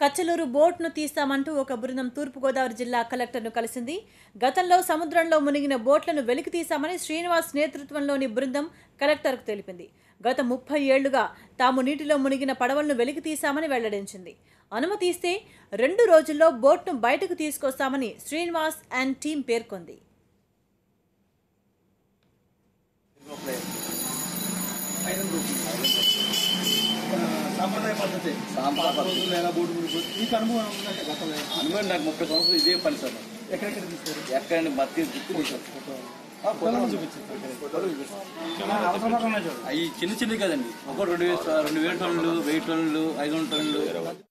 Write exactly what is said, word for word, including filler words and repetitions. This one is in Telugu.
కచ్చలూరు బోట్ను తీస్తామంటూ ఒక బృందం తూర్పుగోదావరి జిల్లా కలెక్టర్ను కలిసింది. గతంలో సముద్రంలో మునిగిన బోట్లను వెలికి తీశామని శ్రీనివాస్ నేతృత్వంలోని బృందం కలెక్టర్కు తెలిపింది. గత ముప్పై ఏళ్లుగా తాము నీటిలో మునిగిన పడవలను వెలికి తీశామని వెల్లడించింది. అనుమతి ఇస్తే రెండు రోజుల్లో బోట్ను బయటకు తీసుకొస్తామని శ్రీనివాస్ అండ్ టీం పేర్కొంది. సాంప్రదాయ పద్ధతి సాంప్రదాయ ఎలా బోర్డు మీకు అనుభవం ఉందంటే గతంలో అనుభవం నాకు ముప్పై సంవత్సరాలు ఇదే పని సార్. ఎక్కడెక్కడ తీసుకోరు ఎక్కడండి బతి అవి చిన్న చిన్నవి కదండి. ఒక రెండు వేలు రెండు వేల టన్నులు వెయ్యి టన్నులు ఐదు వందల టన్నులు